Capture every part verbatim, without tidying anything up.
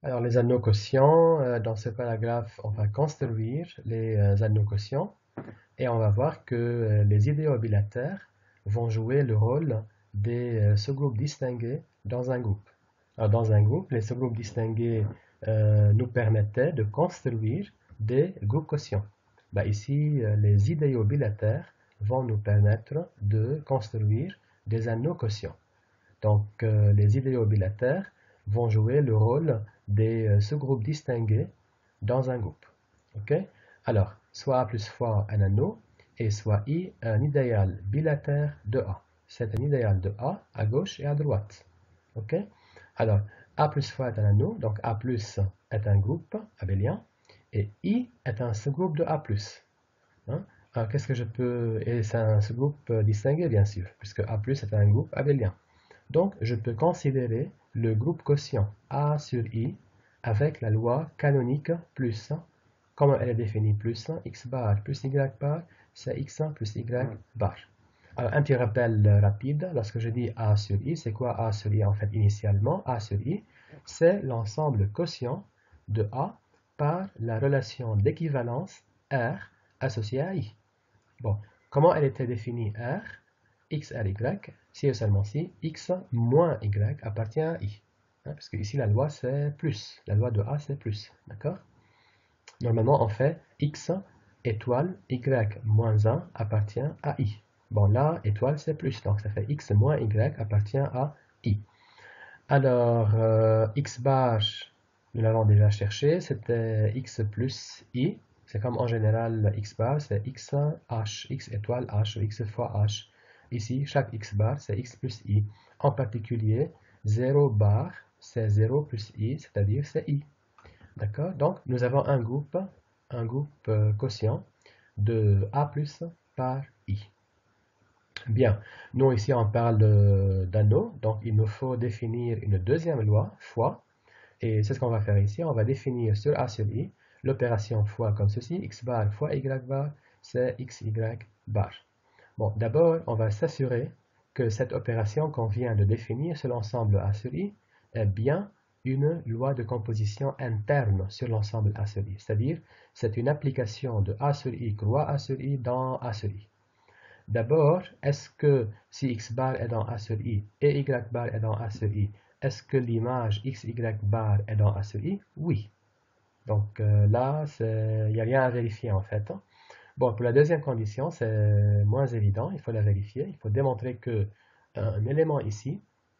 Alors, les anneaux quotients, euh, dans ce paragraphe, on va construire les euh, anneaux quotients et on va voir que euh, les idéaux bilatères vont jouer le rôle des euh, sous-groupes distingués dans un groupe. Alors, dans un groupe, les sous-groupes distingués euh, nous permettaient de construire des groupes quotients. Bah, ici, euh, les idéaux bilatères vont nous permettre de construire des anneaux quotients. Donc, euh, les idéaux bilatères vont jouer le rôle des euh, sous-groupes distingués dans un groupe. Ok? Alors, soit A plus fois un anneau, et soit I un idéal bilatère de A. C'est un idéal de A à gauche et à droite. Ok? Alors, A plus fois est un anneau, donc A plus est un groupe abélien, et I est un sous-groupe de A plus. Hein? Alors, qu'est-ce que je peux... Et c'est un sous-groupe euh, distingué, bien sûr, puisque A plus est un groupe abélien. Donc, je peux considérer le groupe quotient A sur I avec la loi canonique plus. Comment elle est définie? Plus x bar plus y bar, c'est x plus y bar. Alors, un petit rappel rapide, lorsque je dis A sur I, c'est quoi A sur I en fait initialement? A sur I, c'est l'ensemble quotient de A par la relation d'équivalence R associée à I. Bon, comment elle était définie R? X R Y, si et seulement si X moins Y appartient à I. Hein, parce que ici la loi c'est plus, la loi de A c'est plus, d'accord? Normalement on fait X étoile Y moins un appartient à I. Bon là, étoile c'est plus, donc ça fait X moins Y appartient à I. Alors, euh, X bar, nous l'avons déjà cherché, c'était X plus I. C'est comme en général X bar, c'est X H, X étoile H, X fois H. Ici, chaque X bar, c'est X plus I. En particulier, zéro bar, c'est zéro plus I, c'est-à-dire c'est I. D'accord? Donc, nous avons un groupe, un groupe euh, quotient de A plus par I. Bien, nous ici on parle d'anneaux, donc il nous faut définir une deuxième loi, fois, et c'est ce qu'on va faire ici, on va définir sur A sur I l'opération fois comme ceci, x bar fois y bar, c'est xy bar. Bon, d'abord, on va s'assurer que cette opération qu'on vient de définir sur l'ensemble A sur I est bien une loi de composition interne sur l'ensemble A sur I, c'est-à-dire c'est une application de A sur I croix A sur I dans A sur I. D'abord, est-ce que si x bar est dans A sur I et y bar est dans A sur I, est-ce que l'image xy bar est dans A sur I? Oui. Donc euh, là, il n'y a rien à vérifier en fait. Bon, pour la deuxième condition, c'est moins évident, il faut la vérifier. Il faut démontrer que un élément ici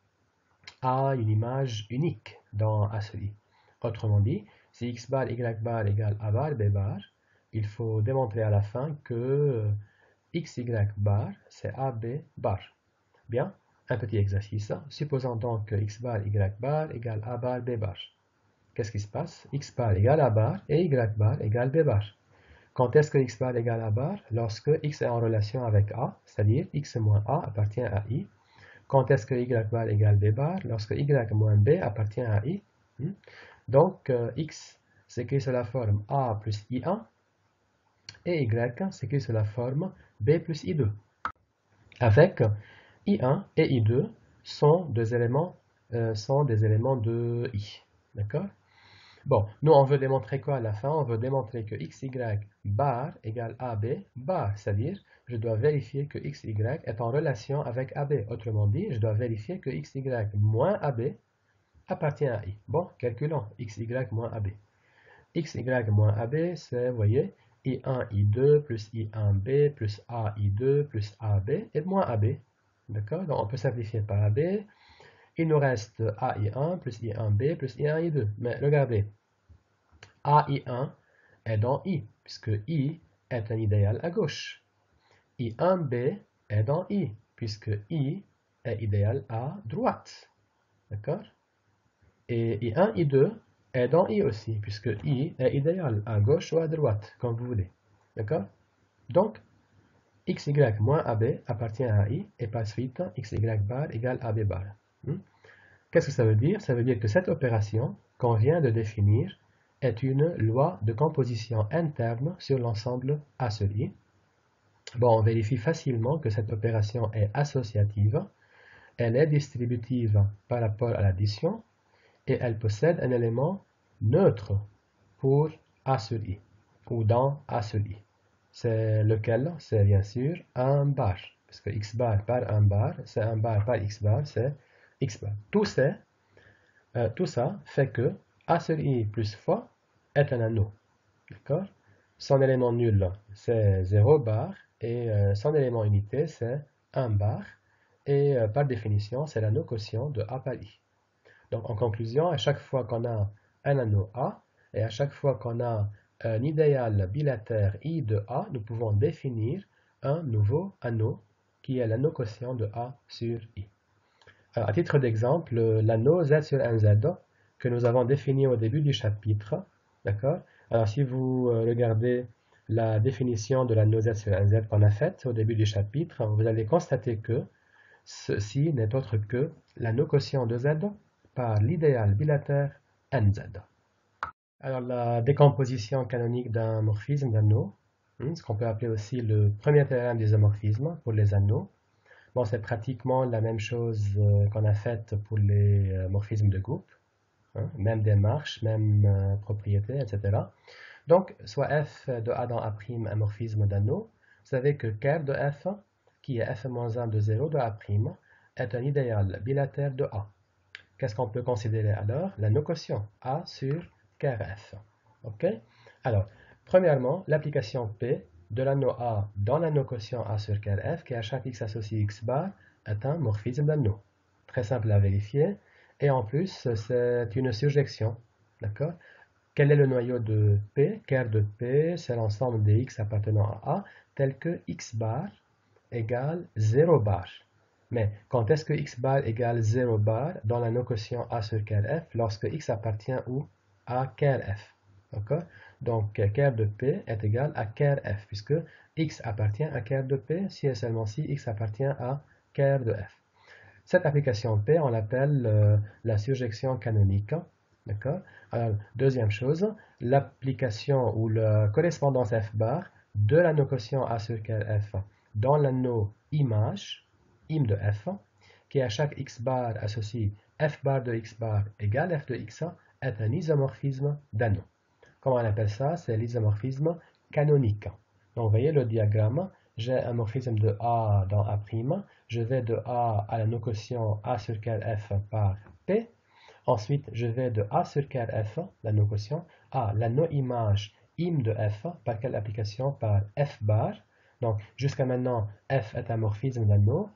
a une image unique dans A sur I. Autrement dit, si x bar, y bar égale A bar, B bar, il faut démontrer à la fin que xy bar, c'est A B bar. Bien, un petit exercice. Supposons donc que x bar, y bar égale A bar, B bar. Qu'est-ce qui se passe? X bar égale A bar et y bar égale B bar. Quand est-ce que x bar égale A bar? Lorsque x est en relation avec A, c'est-à-dire x moins A appartient à I. Quand est-ce que y bar égale B bar? Lorsque y moins B appartient à I. Donc, euh, x s'écrit sous la forme A plus I un et y s'écrit sous la forme B plus I deux. Avec I un et I deux sont, deux éléments, euh, sont des éléments de I. D'accord? Bon, nous on veut démontrer quoi à la fin? On veut démontrer que xy bar égale A B bar, c'est-à-dire je dois vérifier que xy est en relation avec A B. Autrement dit, je dois vérifier que xy moins A B appartient à I. Bon, calculons xy moins A B. Xy moins A B, c'est, vous voyez, I un, I deux plus I un B plus A I deux plus A B et moins A B. D'accord? Donc on peut simplifier par A B. Il nous reste A I un plus I un B plus I un I deux. Mais regardez, A I un est dans I, puisque I est un idéal à gauche. I un B est dans I, puisque I est idéal à droite. D'accord? Et I un I deux est dans I aussi, puisque I est idéal à gauche ou à droite, comme vous voulez. D'accord? Donc, xy moins A B appartient à I, et par suite, xy bar égale A B bar. Hmm? Qu'est-ce que ça veut dire? Ça veut dire que cette opération qu'on vient de définir est une loi de composition interne sur l'ensemble A sur I. Bon, on vérifie facilement que cette opération est associative, elle est distributive par rapport à l'addition, et elle possède un élément neutre pour A sur I, ou dans A sur I. C'est lequel? C'est bien sûr un bar, parce que x bar par un bar, c'est un bar par x bar, c'est x bar. Tout, euh, tout ça fait que A sur I plus fois est un anneau. D'accord? Son élément nul, c'est zéro bar, et euh, son élément unité, c'est un bar, et euh, par définition, c'est l'anneau quotient de A par I. Donc, en conclusion, à chaque fois qu'on a un anneau A, et à chaque fois qu'on a un idéal bilatère I de A, nous pouvons définir un nouveau anneau qui est l'anneau quotient de A sur I. Alors, à titre d'exemple, l'anneau Z sur un Z que nous avons défini au début du chapitre, d'accord? Alors, si vous regardez la définition de l'anneau Z sur un Z qu'on a faite au début du chapitre, vous allez constater que ceci n'est autre que l'anneau quotient de Z par l'idéal bilatère N Z. Alors, la décomposition canonique d'un morphisme d'anneau, ce qu'on peut appeler aussi le premier théorème des isomorphismes pour les anneaux. Bon, c'est pratiquement la même chose euh, qu'on a faite pour les euh, morphismes de groupe, hein, même démarche, même euh, propriété, et cetera. Donc, soit f de A dans A' un morphisme d'anneau, vous savez que ker de f, qui est f moins un de zéro de A', est un idéal bilatère de A. Qu'est-ce qu'on peut considérer alors? L'anneau quotient A sur ker f. Ok? Alors, premièrement, l'application P de l'anneau A dans l'anneau quotient A sur ker f, qui à chaque x associe x bar, est un morphisme d'anneau. Très simple à vérifier. Et en plus, c'est une surjection. D'accord? Quel est le noyau de P? Ker de P, c'est l'ensemble des x appartenant à A, tel que x bar égale zéro bar. Mais quand est-ce que x bar égale zéro bar dans l'anneau quotient A sur ker f? Lorsque x appartient où? À ker f. D'accord? Donc, ker de P est égal à ker f, puisque x appartient à ker de P si et seulement si x appartient à ker de f. Cette application P, on l'appelle euh, la surjection canonique. D'accord? Alors, deuxième chose, l'application ou la correspondance f bar de l'anneau quotient A sur ker f dans l'anneau image, im de f, qui à chaque x bar associe f bar de x bar égale f de x, est un isomorphisme d'anneau. Comment on appelle ça? C'est l'isomorphisme canonique. Donc, vous voyez le diagramme. J'ai un morphisme de A dans A'. Je vais de A à l'anneau quotient A sur ker f par P. Ensuite, je vais de A sur ker f, l'anneau quotient, à l'anneau image im de f. Par quelle application? Par f bar. Donc, jusqu'à maintenant, f est un morphisme d'anneau.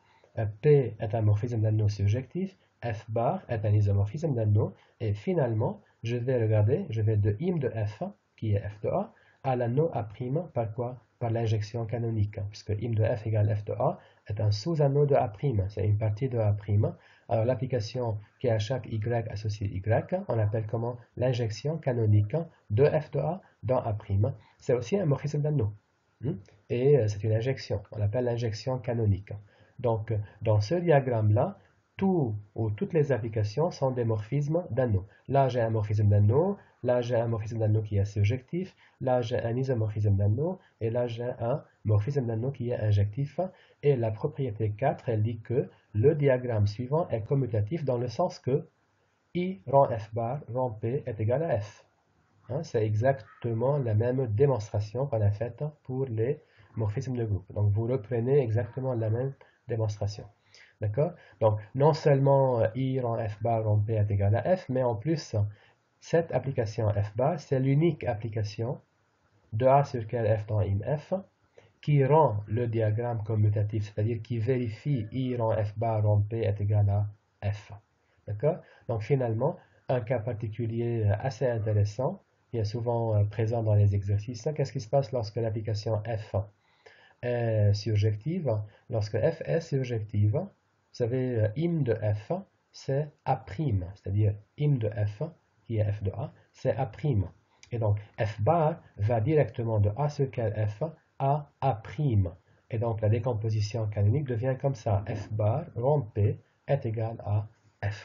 P est un morphisme d'anneau surjectif. F bar est un isomorphisme d'anneau. Et finalement, je vais regarder, je vais de im de f, qui est f de A, à l'anneau A', par quoi? Par l'injection canonique, puisque im de f égale f de A est un sous-anneau de A', c'est une partie de A'. Alors l'application qui est à chaque y associé y, on appelle comment? L'injection canonique de f de A dans A'. C'est aussi un morphisme d'anneau. Et c'est une injection, on l'appelle l'injection canonique. Donc, dans ce diagramme-là, tout ou toutes les applications sont des morphismes d'anneau. Là, j'ai un morphisme d'anneau, là, j'ai un morphisme d'anneau qui est surjectif, là, j'ai un isomorphisme d'anneau, et là, j'ai un morphisme d'anneau qui est injectif. Et la propriété quatre, elle dit que le diagramme suivant est commutatif dans le sens que I rang f bar rang P est égal à F. Hein, c'est exactement la même démonstration qu'on a faite pour les morphismes de groupe. Donc, vous reprenez exactement la même démonstration. D'accord? Donc, non seulement I rang f bar rang P est égal à F, mais en plus, cette application f bar, c'est l'unique application de A sur ker f dans im f qui rend le diagramme commutatif, c'est-à-dire qui vérifie I rang f bar rang P est égal à F. D'accord? Donc, finalement, un cas particulier assez intéressant, qui est souvent présent dans les exercices, qu'est-ce qui se passe lorsque l'application f est surjective? Lorsque f est surjective, vous savez, im de f, c'est A', c'est-à-dire im de f, qui est f de A, c'est A'. Et donc, f bar va directement de A sur ker f à A'. Et donc, la décomposition canonique devient comme ça. F bar rond P est égal à F.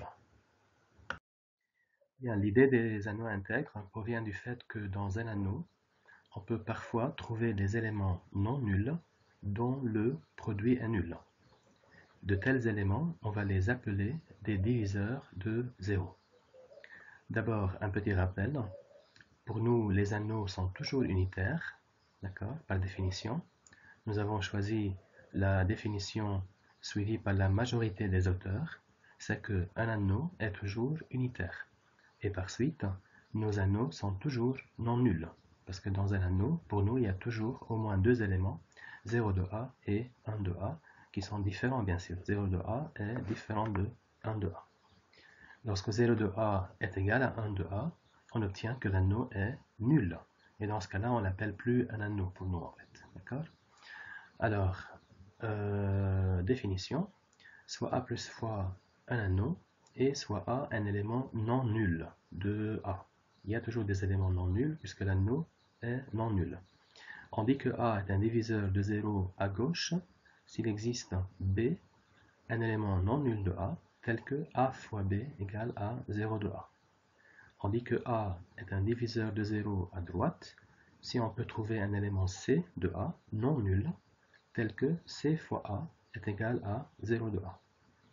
Bien, l'idée des anneaux intègres provient du fait que dans un anneau, on peut parfois trouver des éléments non nuls dont le produit est nul. De tels éléments, on va les appeler des diviseurs de zéro. D'abord, un petit rappel. Pour nous, les anneaux sont toujours unitaires, d'accord, par définition. Nous avons choisi la définition suivie par la majorité des auteurs, c'est qu'un anneau est toujours unitaire. Et par suite, nos anneaux sont toujours non nuls. Parce que dans un anneau, pour nous, il y a toujours au moins deux éléments, zéro de A et un de A, qui sont différents bien sûr. zéro de A est différent de un de A. Lorsque zéro de A est égal à un de A, on obtient que l'anneau est nul. Et dans ce cas-là, on ne l'appelle plus un anneau pour nous en fait. D'accord? Alors, euh, définition, soit A plus fois un anneau, et soit A un élément non nul de A. Il y a toujours des éléments non nuls puisque l'anneau est non nul. On dit que A est un diviseur de zéro à gauche s'il existe B, un élément non nul de A, tel que A fois B égale à zéro de A. On dit que A est un diviseur de zéro à droite si on peut trouver un élément C de A non nul, tel que C fois A est égal à zéro de A.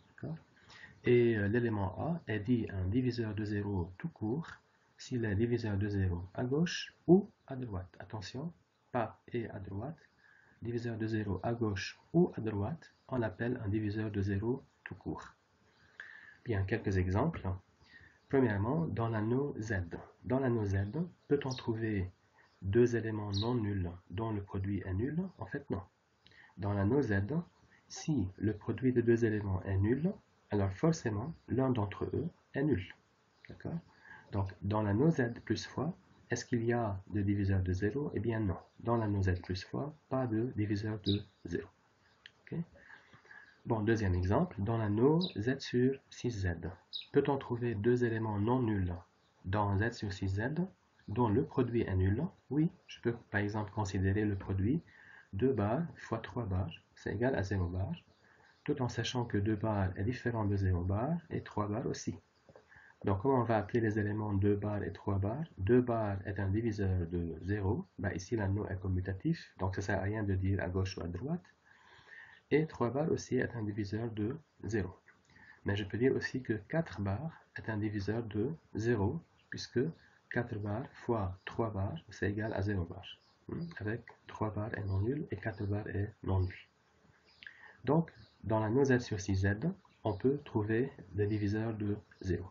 Et euh, l'élément A est dit un diviseur de zéro tout court s'il est diviseur de zéro à gauche ou à droite. Attention, pas et à droite. Diviseur de zéro à gauche ou à droite, on l'appelle un diviseur de zéro tout court. Bien, quelques exemples. Premièrement, dans l'anneau Z. Dans l'anneau Z, peut-on trouver deux éléments non nuls dont le produit est nul? En fait, non. Dans l'anneau Z, si le produit de deux éléments est nul, alors forcément, l'un d'entre eux est nul. D'accord? Donc, dans l'anneau Z plus fois, est-ce qu'il y a de diviseur de zéro? Eh bien non. Dans l'anneau Z plus fois, pas de diviseur de zéro. Okay? Bon, deuxième exemple, dans l'anneau Z sur six Z, peut-on trouver deux éléments non nuls dans Z sur six Z dont le produit est nul? Oui, je peux par exemple considérer le produit deux barres fois trois barres, c'est égal à zéro barre, tout en sachant que deux barres est différent de zéro barre et trois barres aussi. Donc, comment on va appeler les éléments deux barres et trois barres? deux barres est un diviseur de zéro, ben ici l'anneau est commutatif, donc ça ne sert à rien de dire à gauche ou à droite. Et trois barres aussi est un diviseur de zéro. Mais je peux dire aussi que quatre barres est un diviseur de zéro, puisque quatre barres fois trois barres, c'est égal à zéro barre. Avec trois barres est non nul et quatre barres est non nul. Donc, dans l'anneau Z sur six Z, on peut trouver des diviseurs de zéro.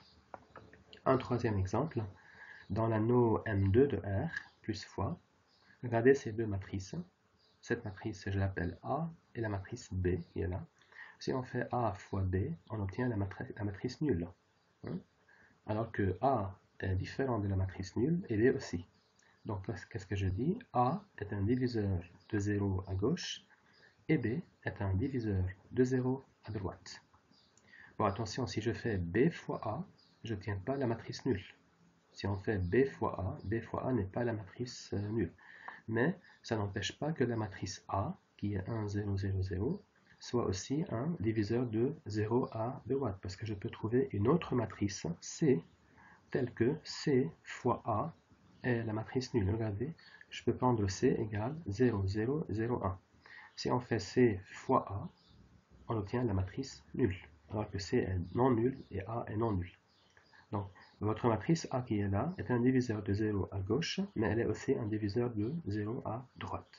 Un troisième exemple, dans l'anneau M deux de R, plus fois, regardez ces deux matrices. Cette matrice, je l'appelle A, et la matrice B, qui est là. Si on fait A fois B, on obtient la, matri la matrice nulle. Hein? Alors que A est différent de la matrice nulle, et B aussi. Donc, qu'est-ce que je dis? A est un diviseur de zéro à gauche, et B est un diviseur de zéro à droite. Bon, attention, si je fais B fois A, je n'obtiens pas la matrice nulle. Si on fait B fois A, B fois A n'est pas la matrice euh, nulle. Mais ça n'empêche pas que la matrice A, qui est un, zéro, zéro, zéro, soit aussi un diviseur de zéro à droite, parce que je peux trouver une autre matrice C, telle que C fois A est la matrice nulle. Regardez, je peux prendre C égale zéro, zéro, zéro, un. Si on fait C fois A, on obtient la matrice nulle, alors que C est non nul et A est non nul. Donc, votre matrice A qui est là est un diviseur de zéro à gauche, mais elle est aussi un diviseur de zéro à droite.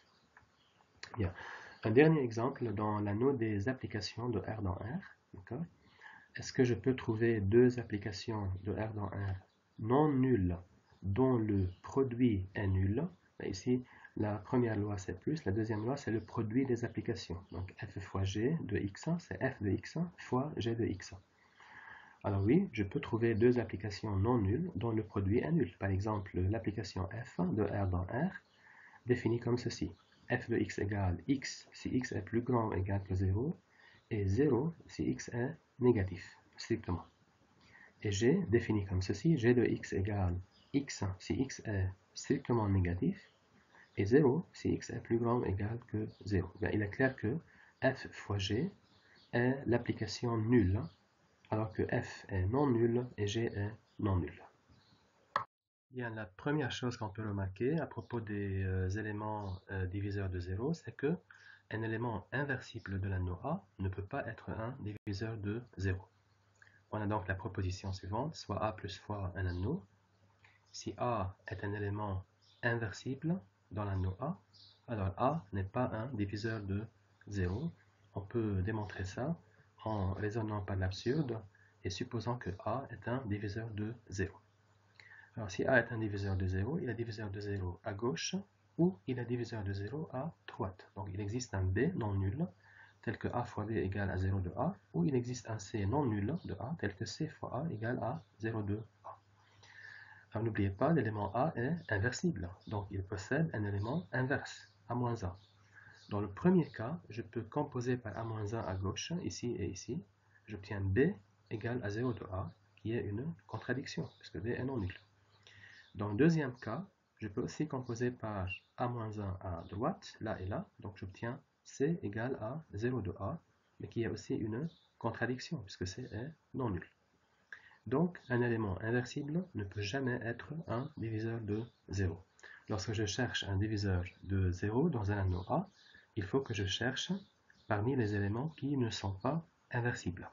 Bien. Un dernier exemple dans l'anneau des applications de R dans R. Est-ce que je peux trouver deux applications de R dans R non nulles dont le produit est nul? Ici, la première loi c'est plus, la deuxième loi c'est le produit des applications. Donc f fois g de x, c'est f de x fois g de x. Alors oui, je peux trouver deux applications non nulles dont le produit est nul. Par exemple, l'application f de R dans R définie comme ceci. F de x égale x si x est plus grand ou égal que zéro et zéro si x est négatif, strictement. Et g défini comme ceci, g de x égale x si x est strictement négatif et zéro si x est plus grand ou égal que zéro. Bien, il est clair que f fois g est l'application nulle, alors que f est non nul et g est non nul. Bien, la première chose qu'on peut remarquer à propos des euh, éléments euh, diviseurs de zéro, c'est que un élément inversible de l'anneau A ne peut pas être un diviseur de zéro. On a donc la proposition suivante, soit A plus fois un anneau. Si A est un élément inversible dans l'anneau A, alors A n'est pas un diviseur de zéro. On peut démontrer ça en raisonnant par l'absurde et supposant que A est un diviseur de zéro. Alors si A est un diviseur de zéro, il est diviseur de zéro à gauche ou il est diviseur de zéro à droite. Donc il existe un B non nul tel que A fois B égale à zéro de A, ou il existe un C non nul de A tel que C fois A égale à zéro de A. Alors n'oubliez pas, l'élément A est inversible, donc il possède un élément inverse, A moins un. Dans le premier cas, je peux composer par A moins un à gauche, ici et ici. J'obtiens B égale à zéro de A, qui est une contradiction, puisque B est non nul. Dans le deuxième cas, je peux aussi composer par A moins un à droite, là et là, donc j'obtiens C égale à zéro de A, mais qui est aussi une contradiction, puisque C est non nul. Donc, un élément inversible ne peut jamais être un diviseur de zéro. Lorsque je cherche un diviseur de zéro dans un anneau A, il faut que je cherche parmi les éléments qui ne sont pas inversibles.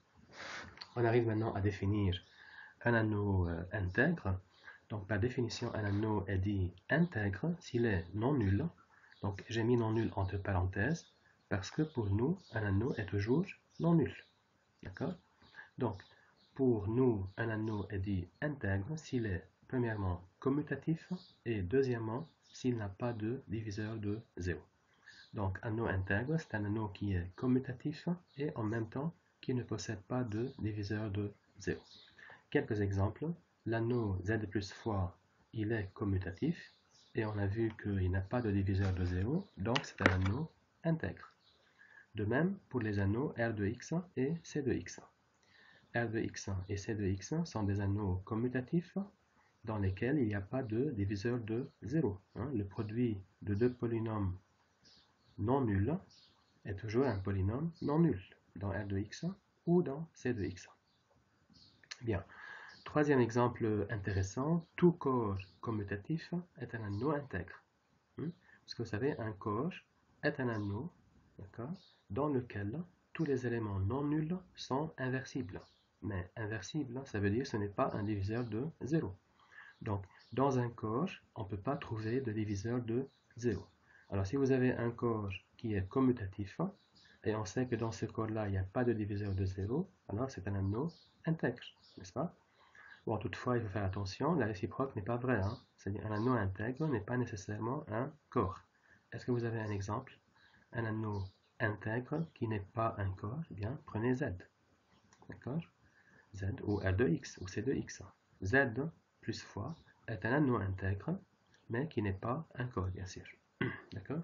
On arrive maintenant à définir un anneau euh, intègre. Donc, par définition, un anneau est dit intègre s'il est non nul. Donc, j'ai mis non nul entre parenthèses parce que pour nous, un anneau est toujours non nul. D'accord? Donc, pour nous, un anneau est dit intègre s'il est premièrement commutatif et deuxièmement s'il n'a pas de diviseur de zéro. Donc, un anneau intègre, c'est un anneau qui est commutatif et en même temps qui ne possède pas de diviseur de zéro. Quelques exemples. L'anneau Z plus fois, il est commutatif et on a vu qu'il n'a pas de diviseur de zéro, donc c'est un anneau intègre. De même pour les anneaux R de X et C de X. R de X et C de X sont des anneaux commutatifs dans lesquels il n'y a pas de diviseur de zéro. Hein. Le produit de deux polynômes non nuls est toujours un polynôme non nul dans R de X ou dans C de X. Bien. Troisième exemple intéressant, tout corps commutatif est un anneau intègre. Hmm? Parce que vous savez, un corps est un anneau dans lequel tous les éléments non nuls sont inversibles. Mais inversible, ça veut dire que ce n'est pas un diviseur de zéro. Donc, dans un corps, on ne peut pas trouver de diviseur de zéro. Alors, si vous avez un corps qui est commutatif, et on sait que dans ce corps-là, il n'y a pas de diviseur de zéro, alors c'est un anneau intègre, n'est-ce pas? Bon, toutefois, il faut faire attention, la réciproque n'est pas vraie. Hein? C'est-à-dire un anneau intègre n'est pas nécessairement un corps. Est-ce que vous avez un exemple? Un anneau intègre qui n'est pas un corps, eh bien, prenez Z. D'accord? Z ou R de X ou C de X. Z plus fois est un anneau intègre, mais qui n'est pas un corps, bien sûr. D'accord?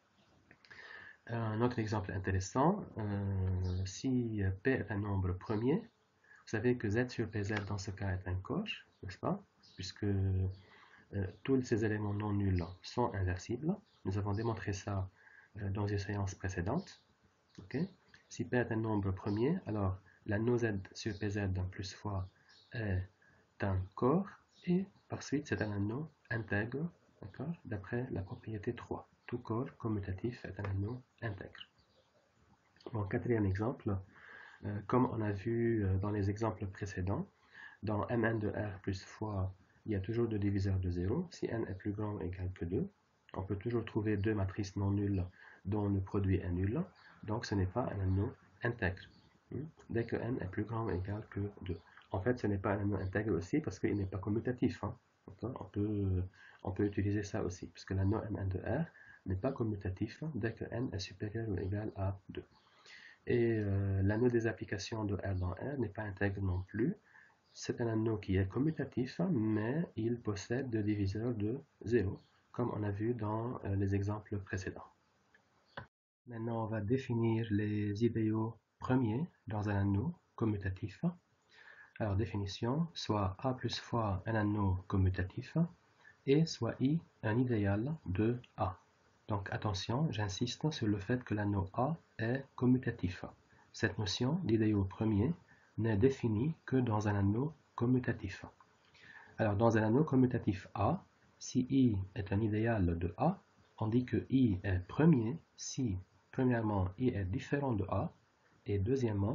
Un autre exemple intéressant, euh, si P est un nombre premier, vous savez que Z sur P Z dans ce cas est un corps, n'est-ce pas? Puisque euh, tous ces éléments non nuls sont inversibles. Nous avons démontré ça euh, dans une séance précédente. Okay? Si P est un nombre premier, alors l'anneau Z sur P Z plus fois est un corps et par suite c'est un anneau intègre, d'après la propriété trois. Tout corps commutatif est un anneau intègre. Bon, quatrième exemple, euh, comme on a vu euh, dans les exemples précédents, dans Mn de R plus fois, il y a toujours deux diviseurs de zéro. Si n est plus grand ou égal que deux, on peut toujours trouver deux matrices non nulles dont le produit est nul. Donc ce n'est pas un anneau intègre. Dès que n est plus grand ou égal que deux. En fait, ce n'est pas un anneau intègre aussi parce qu'il n'est pas commutatif. Hein. On, peut, on peut utiliser ça aussi, puisque l'anneau Mn de R n'est pas commutatif dès que n est supérieur ou égal à deux. Et euh, l'anneau des applications de R dans R n'est pas intègre non plus. C'est un anneau qui est commutatif, mais il possède des diviseurs de zéro, comme on a vu dans euh, les exemples précédents. Maintenant, on va définir les idéaux premiers dans un anneau commutatif. Alors, définition, soit A plus fois un anneau commutatif, et soit I un idéal de A. Donc, attention, j'insiste sur le fait que l'anneau A est commutatif. Cette notion d'idéaux premier n'est définie que dans un anneau commutatif. Alors, dans un anneau commutatif A, si I est un idéal de A, on dit que I est premier si, premièrement, I est différent de A, et deuxièmement,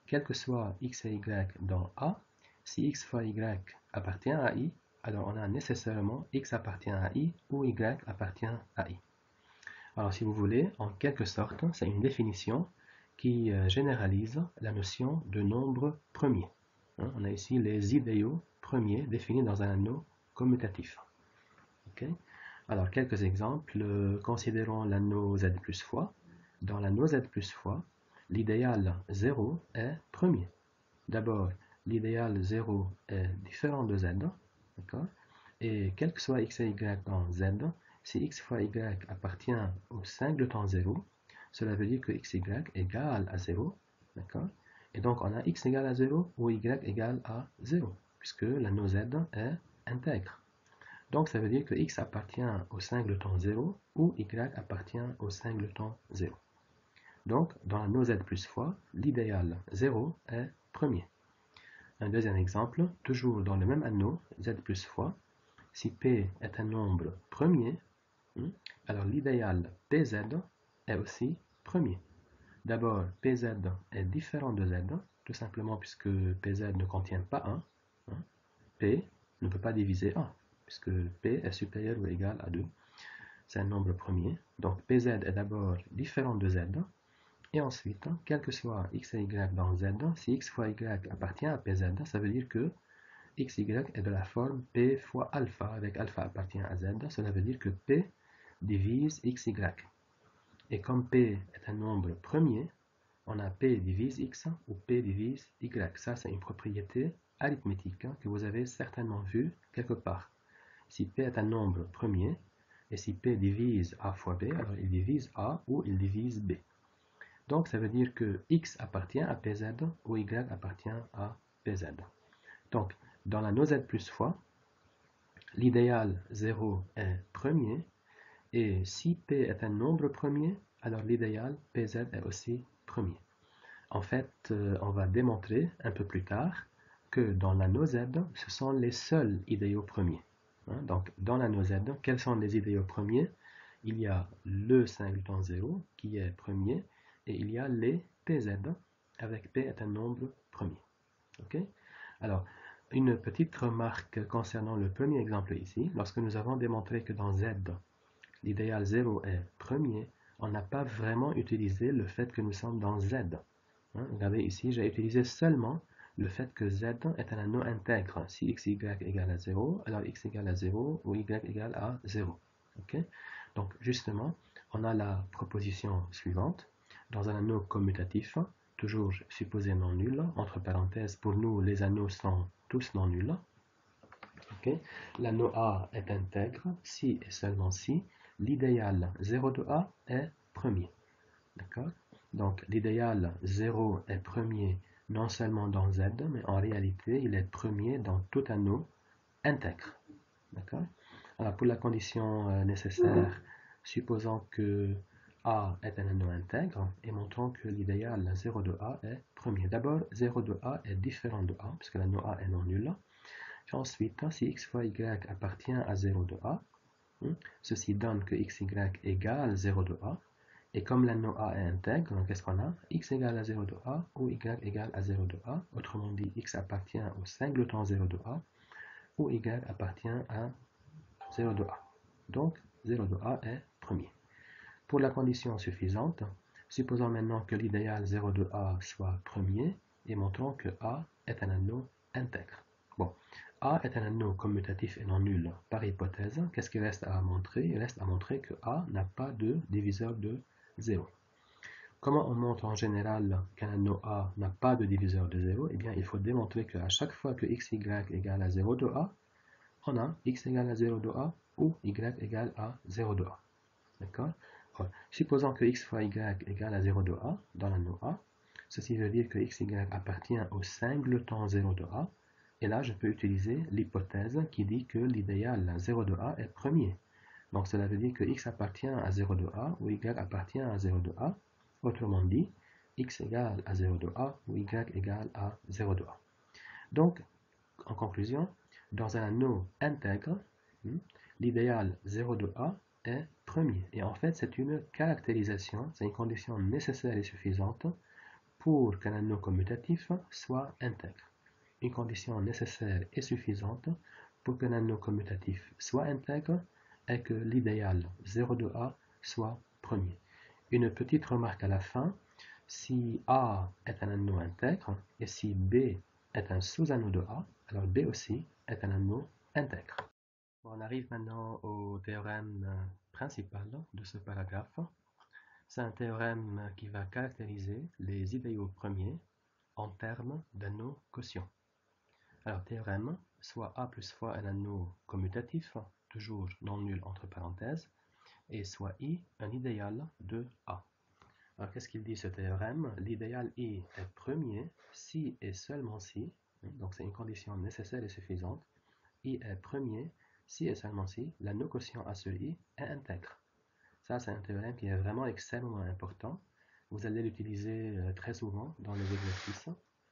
quel que soit x et y dans A, si x fois y appartient à i, alors on a nécessairement x appartient à i ou y appartient à i. Alors si vous voulez, en quelque sorte, c'est une définition qui euh, généralise la notion de nombre premier. Hein, on a ici les idéaux premiers définis dans un anneau commutatif. Okay. Alors quelques exemples, euh, considérons l'anneau z plus fois. Dans l'anneau z plus fois, l'idéal zéro est premier. D'abord, l'idéal zéro est différent de z, d'accord? Et quel que soit x et y dans z, si x fois y appartient au singleton zéro, cela veut dire que x, y égale à zéro, d'accord? Et donc on a x égale à zéro ou y égale à zéro, puisque l'anneau z est intègre. Donc ça veut dire que x appartient au singleton zéro ou y appartient au singleton zéro. Donc, dans l'anneau z plus fois, l'idéal zéro est premier. Un deuxième exemple, toujours dans le même anneau, z plus fois, si p est un nombre premier, alors l'idéal pz est aussi premier. D'abord, pz est différent de z, tout simplement puisque pz ne contient pas un. P ne peut pas diviser un, puisque p est supérieur ou égal à deux. C'est un nombre premier. Donc pz est d'abord différent de z. Et ensuite, quel que soit x et y dans z, si x fois y appartient à pz, ça veut dire que xy est de la forme p fois alpha, avec alpha appartient à z, cela veut dire que p divise xy. Et comme p est un nombre premier, on a p divise x ou p divise y. Ça, c'est une propriété arithmétique hein, que vous avez certainement vue quelque part. Si p est un nombre premier, et si p divise a fois b, alors il divise a ou il divise b. Donc, ça veut dire que x appartient à pz ou y appartient à pz. Donc, dans l'anneau z plus fois, l'idéal zéro est premier, et si p est un nombre premier, alors l'idéal pz est aussi premier. En fait, euh, on va démontrer un peu plus tard que dans l'anneau z, ce sont les seuls idéaux premiers. Hein, donc, dans l'anneau z, quels sont les idéaux premiers? Il y a le singleton zéro qui est premier, et il y a les pz, avec p est un nombre premier. Okay? Alors, une petite remarque concernant le premier exemple ici. Lorsque nous avons démontré que dans z, l'idéal zéro est premier, on n'a pas vraiment utilisé le fait que nous sommes dans z. Hein? Regardez ici, j'ai utilisé seulement le fait que z est un anneau intègre. Si x, y égale à zéro, alors x égale à zéro ou y égale à zéro. Okay? Donc, justement, on a la proposition suivante. Dans un anneau commutatif, toujours supposé non nul, entre parenthèses, pour nous, les anneaux sont tous non nuls. Okay? L'anneau A est intègre si et seulement si l'idéal zéro de A est premier. D'accord? Donc, l'idéal zéro est premier non seulement dans Z, mais en réalité, il est premier dans tout anneau intègre. D'accord? Alors, pour la condition euh, nécessaire, supposons que A est un anneau intègre et montrons que l'idéal zéro de A est premier. D'abord, zéro de A est différent de A, puisque l'anneau A est non nul. Puis ensuite, si x fois y appartient à zéro de A, hein, ceci donne que xy égale zéro de A. Et comme l'anneau A est intègre, qu'est-ce qu'on a? X égale à zéro de A ou y égale à zéro de A. Autrement dit, x appartient au singleton zéro de A ou y appartient à zéro de A. Donc, zéro de A est premier. Pour la condition suffisante, supposons maintenant que l'idéal zéro de A soit premier et montrons que A est un anneau intègre. Bon, A est un anneau commutatif et non nul par hypothèse. Qu'est-ce qu'il reste à montrer? Il reste à montrer que A n'a pas de diviseur de zéro. Comment on montre en général qu'un anneau A n'a pas de diviseur de zéro? Eh bien, il faut démontrer qu'à chaque fois que xy égale à zéro de A, on a x égale à zéro de A ou y égale à zéro de A. D'accord? Supposons que x fois y égale à zéro de A dans l'anneau A, ceci veut dire que xy appartient au singleton zéro de A, et là je peux utiliser l'hypothèse qui dit que l'idéal zéro de A est premier. Donc cela veut dire que x appartient à zéro de A ou y appartient à zéro de A. Autrement dit, x égale à zéro de A ou y égale à zéro de A. Donc, en conclusion, dans un anneau intègre, l'idéal zéro de A est premier. Et en fait, c'est une caractérisation, c'est une condition nécessaire et suffisante pour qu'un anneau commutatif soit intègre. Une condition nécessaire et suffisante pour qu'un anneau commutatif soit intègre est que l'idéal zéro de A soit premier. Une petite remarque à la fin, si A est un anneau intègre et si B est un sous-anneau de A, alors B aussi est un anneau intègre. Bon, on arrive maintenant au théorème principal de ce paragraphe. C'est un théorème qui va caractériser les idéaux premiers en termes d'anneaux quotients. Alors, théorème, soit A plus fois un anneau commutatif, toujours non nul entre parenthèses, et soit I un idéal de A. Alors, qu'est-ce qu'il dit ce théorème? L'idéal I est premier si et seulement si, donc c'est une condition nécessaire et suffisante, I est premier si et seulement si l'anneau quotient A sur I est intègre. Ça, c'est un théorème qui est vraiment extrêmement important. Vous allez l'utiliser très souvent dans les exercices.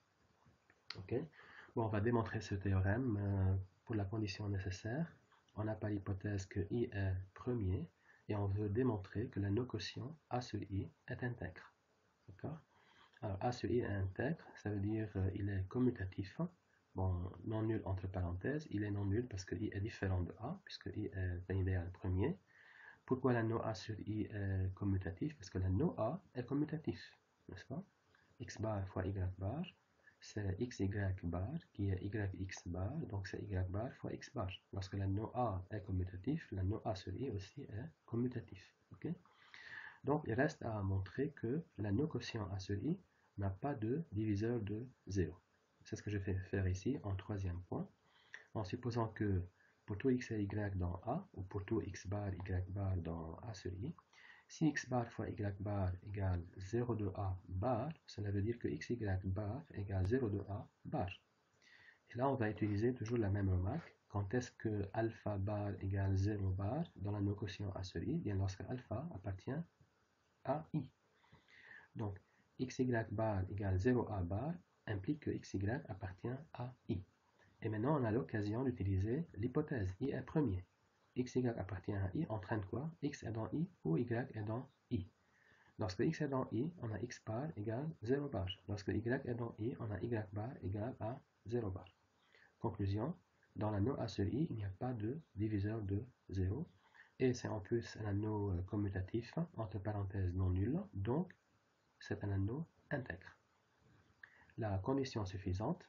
Okay. Bon, on va démontrer ce théorème euh, pour la condition nécessaire. On n'a pas l'hypothèse que I est premier et on veut démontrer que l'anneau quotient A sur I est intègre. D'accord? Alors, A sur I est intègre, ça veut dire qu'il euh, est commutatif. Bon, non nul entre parenthèses, il est non nul parce que I est différent de A, puisque I est un idéal premier. Pourquoi l'anneau A sur I est commutatif? Parce que l'anneau A est commutatif, n'est-ce pas? X bar fois Y bar, c'est xy bar qui est yx bar, donc c'est y bar fois x bar. Lorsque l'anneau A est commutatif, l'anneau A sur I aussi est commutatif. Okay? Donc il reste à montrer que l'anneau quotient A sur I n'a pas de diviseur de zéro. C'est ce que je vais faire ici en troisième point, en supposant que pour tout x et y dans A, ou pour tout x bar, y bar dans A sur I, si x bar fois y bar égale zéro de A bar, cela veut dire que xy bar égale zéro de A bar. Et là, on va utiliser toujours la même remarque. Quand est-ce que alpha bar égale zéro bar dans l'anneau quotient A sur I? Bien lorsque alpha appartient à I. Donc, xy bar égale zéro A bar implique que xy appartient à I. Et maintenant, on a l'occasion d'utiliser l'hypothèse I est premier. Xy appartient à I entraîne quoi? X est dans I ou Y est dans I. Lorsque X est dans I, on a X bar égale zéro bar. Lorsque Y est dans I, on a Y bar égale à zéro bar. Conclusion, dans l'anneau A sur I, il n'y a pas de diviseur de zéro. Et c'est en plus un anneau commutatif, entre parenthèses non nul, donc c'est un anneau intègre. La condition suffisante,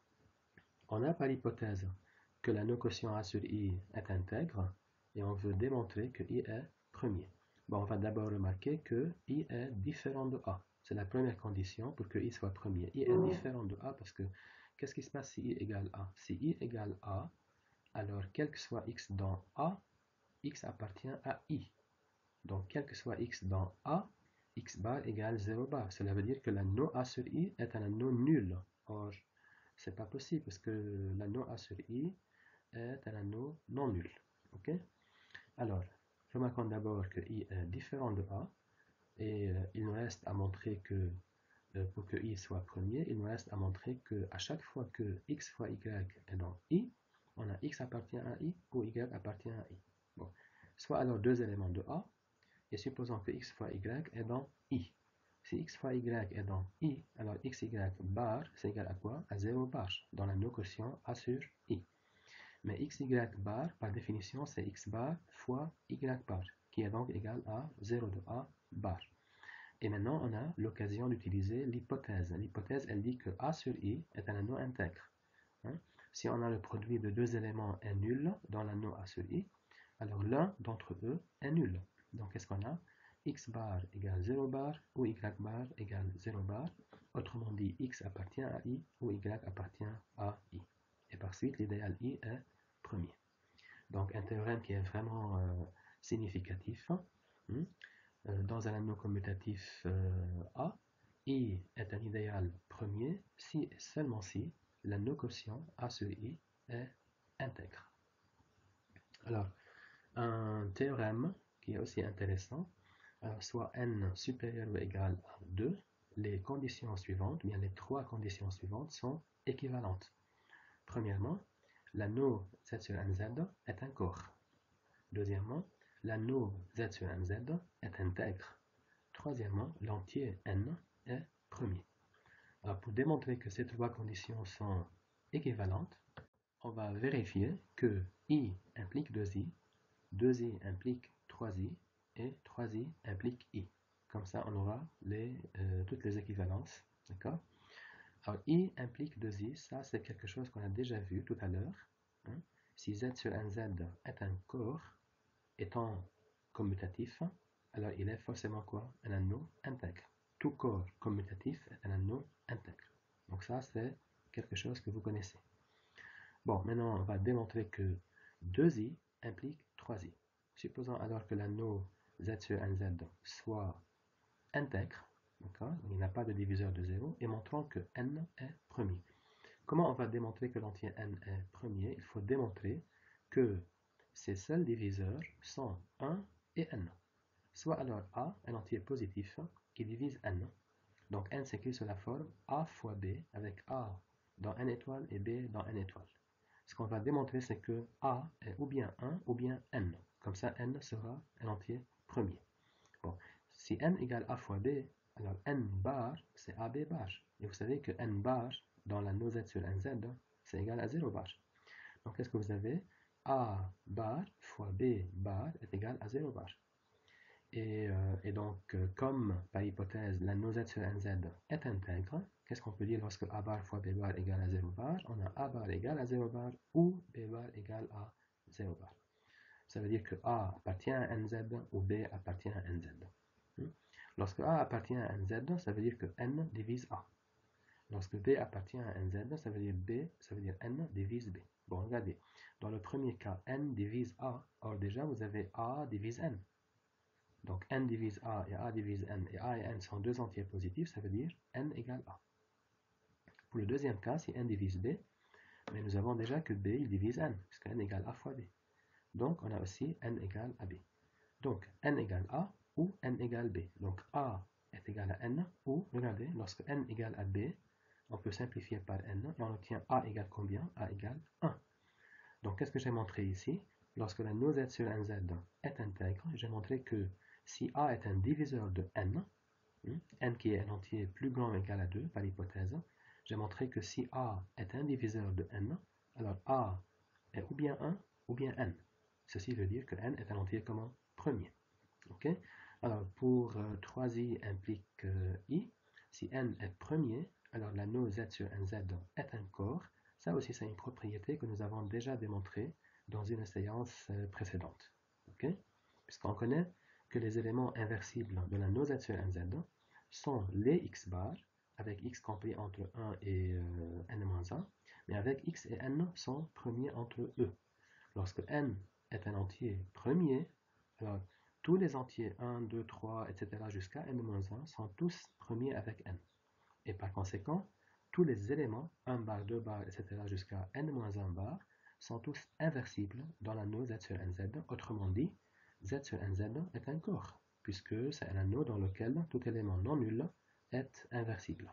on n'a pas l'hypothèse que l'anneau quotient A sur I est intègre, et on veut démontrer que I est premier. Bon, on va d'abord remarquer que I est différent de A. C'est la première condition pour que I soit premier. I est différent de A parce que qu'est-ce qui se passe si I égale A? Si I égale A, alors quel que soit X dans A, X appartient à I. Donc, quel que soit X dans A, X bar égale zéro bar. Cela veut dire que l'anneau A sur I est un anneau nul. Or, c'est pas possible parce que l'anneau A sur I est un anneau non nul. Ok? Alors, remarquons d'abord que I est différent de A et euh, il nous reste à montrer que euh, pour que I soit premier, il nous reste à montrer que à chaque fois que X fois Y est dans I, on a X appartient à I ou Y appartient à I. Bon. Soit alors deux éléments de A et supposons que X fois Y est dans I. Si X fois Y est dans I, alors xy bar c'est égal à quoi? À zéro bar dans l'anneau quotient A sur I. Mais xy bar, par définition, c'est x bar fois y bar, qui est donc égal à zéro de A bar. Et maintenant, on a l'occasion d'utiliser l'hypothèse. L'hypothèse, elle dit que A sur I est un anneau intègre. Hein? Si on a le produit de deux éléments est nul dans l'anneau A sur I, alors l'un d'entre eux est nul. Donc, qu'est-ce qu'on a? X bar égale zéro bar ou y bar égale zéro bar. Autrement dit, x appartient à I ou y appartient à I. Et par suite, l'idéal I est premier. Donc, un théorème qui est vraiment euh, significatif. Hein? euh, dans un anneau commutatif euh, A, I est un idéal premier si et seulement si l'anneau quotient A sur I est intègre. Alors, un théorème qui est aussi intéressant, euh, soit n supérieur ou égal à deux, les conditions suivantes, bien les trois conditions suivantes sont équivalentes. Premièrement, l'anneau Z sur M Z est un corps. Deuxièmement, l'anneau Z sur M Z est intègre. Troisièmement, l'entier n est premier. Alors, pour démontrer que ces trois conditions sont équivalentes, on va vérifier que I implique deux I, deux I implique trois I, et trois I implique I. Comme ça, on aura les, euh, toutes les équivalences. D'accord? Alors, I implique deux I, ça c'est quelque chose qu'on a déjà vu tout à l'heure. Hein. Si Z sur un Z est un corps étant commutatif, alors il est forcément quoi? Un anneau intègre. Tout corps commutatif est un anneau intègre. Donc ça, c'est quelque chose que vous connaissez. Bon, maintenant, on va démontrer que deux I implique trois I. Supposons alors que l'anneau Z sur un Z soit intègre, d'accord? Il n'a pas de diviseur de zéro, et montrons que n est premier. Comment on va démontrer que l'entier n est premier? Il faut démontrer que ses seuls diviseurs sont un et n. Soit alors A, un entier positif, qui divise n. Donc n s'écrit sous la forme A fois B, avec A dans n étoile et B dans n étoile. Ce qu'on va démontrer, c'est que A est ou bien un ou bien n. Comme ça, n sera un entier premier. Bon. Si n égale A fois B, alors n bar, c'est A B bar. Et vous savez que n bar, dans la Z sur n Z, c'est égal à zéro bar. Donc, qu'est-ce que vous avez? A bar fois B bar est égal à zéro bar. Et, euh, et donc, euh, comme par hypothèse, la Z sur n Z est intègre, qu'est-ce qu'on peut dire lorsque A bar fois B bar égale à zéro bar? On a A bar égale à zéro bar ou B bar égale à zéro bar. Ça veut dire que A appartient à n Z ou B appartient à n Z. Lorsque A appartient à n Z, ça veut dire que n divise A. Lorsque B appartient à n Z, ça veut dire B, ça veut dire n divise B. Bon, regardez. Dans le premier cas, n divise A. Or déjà, vous avez A divise n. Donc n divise A et A divise n, et A et n sont deux entiers positifs, ça veut dire n égale A. Pour le deuxième cas, si n divise B, mais nous avons déjà que B il divise n, puisque n égale A fois B. Donc on a aussi n égale à B. Donc n égale A ou n égale B. Donc A est égal à n, ou, regardez, lorsque n égale à B, on peut simplifier par n, et on obtient A égale combien? A égale un. Donc qu'est-ce que j'ai montré ici? Lorsque la Z sur n Z est intègre, j'ai montré que si A est un diviseur de n, n qui est un entier plus grand ou égal à deux par hypothèse, j'ai montré que si A est un diviseur de n, alors A est ou bien un ou bien n. Ceci veut dire que n est un entier comment? Premier. Ok? Alors pour euh, trois i implique euh, i, si n est premier, alors l'anneau Z sur n Z est un corps. Ça aussi c'est une propriété que nous avons déjà démontrée dans une séance euh, précédente. Ok? Puisqu'on connaît que les éléments inversibles de l'anneau Z sur n Z sont les x bar, avec x compris entre un et euh, n moins un, mais avec x et n sont premiers entre eux. Lorsque n est un entier premier, alors tous les entiers un, deux, trois, et cetera jusqu'à n moins un sont tous premiers avec n. Et par conséquent, tous les éléments un bar, deux bar, et cetera jusqu'à n moins un bar sont tous inversibles dans l'anneau Z sur n Z. Autrement dit, Z sur n Z est un corps, puisque c'est un anneau dans lequel tout élément non nul est inversible.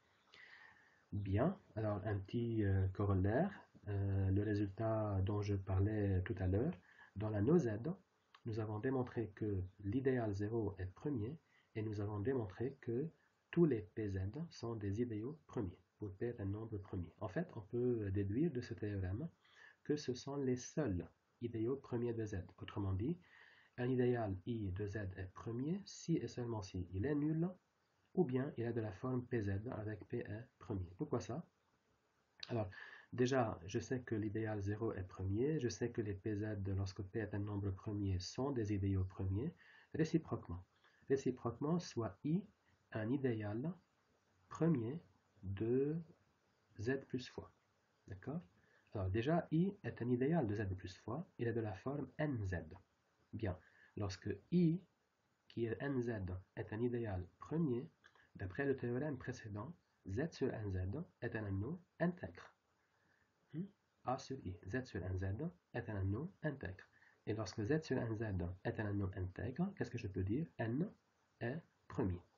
Bien, alors un petit euh, corollaire, euh, le résultat dont je parlais tout à l'heure, dans l'anneau Z, nous avons démontré que l'idéal zéro est premier, et nous avons démontré que tous les P Z sont des idéaux premiers, pour P est un nombre premier. En fait, on peut déduire de ce théorème que ce sont les seuls idéaux premiers de Z. Autrement dit, un idéal I de Z est premier si et seulement si il est nul, ou bien il a de la forme P Z avec P est premier. Pourquoi ça? Alors, déjà, je sais que l'idéal zéro est premier, je sais que les P Z, lorsque P est un nombre premier, sont des idéaux premiers, réciproquement. Réciproquement, soit I un idéal premier de Z plus fois. D'accord? Alors, déjà, I est un idéal de Z plus fois, il est de la forme N Z. Bien, lorsque I, qui est N Z, est un idéal premier, d'après le théorème précédent, Z sur N Z est un anneau intègre. A sur I, Z sur N Z est un anneau intègre. Et lorsque Z sur N Z est un anneau intègre, qu'est-ce que je peux dire? N est premier.